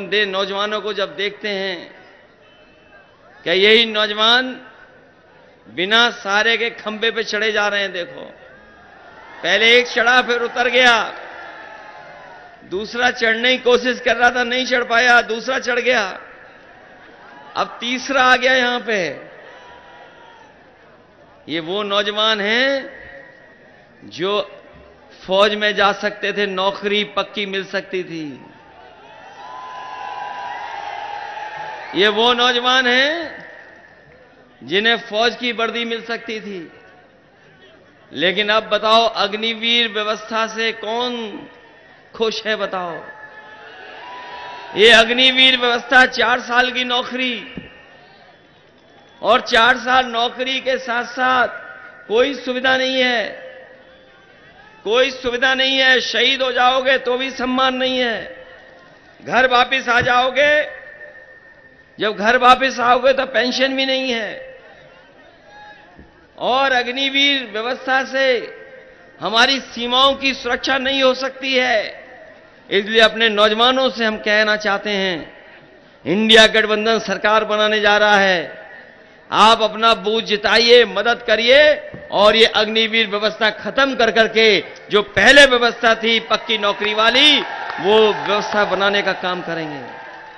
नौजवानों को जब देखते हैं कि यही नौजवान बिना सहारे के खंबे पे चढ़े जा रहे हैं। देखो, पहले एक चढ़ा, फिर उतर गया, दूसरा चढ़ने की कोशिश कर रहा था, नहीं चढ़ पाया, दूसरा चढ़ गया, अब तीसरा आ गया यहां पे। ये वो नौजवान हैं जो फौज में जा सकते थे, नौकरी पक्की मिल सकती थी। ये वो नौजवान हैं जिन्हें फौज की वर्दी मिल सकती थी। लेकिन अब बताओ, अग्निवीर व्यवस्था से कौन खुश है? बताओ, ये अग्निवीर व्यवस्था 4 साल की नौकरी, और 4 साल नौकरी के साथ साथ कोई सुविधा नहीं है, कोई सुविधा नहीं है। शहीद हो जाओगे तो भी सम्मान नहीं है। घर वापस आ जाओगे, जब घर वापस आओगे तो पेंशन भी नहीं है। और अग्निवीर व्यवस्था से हमारी सीमाओं की सुरक्षा नहीं हो सकती है। इसलिए अपने नौजवानों से हम कहना चाहते हैं, इंडिया गठबंधन सरकार बनाने जा रहा है, आप अपना बूथ जिताइए, मदद करिए, और ये अग्निवीर व्यवस्था खत्म कर करके जो पहले व्यवस्था थी पक्की नौकरी वाली, वो व्यवस्था बनाने का काम करेंगे।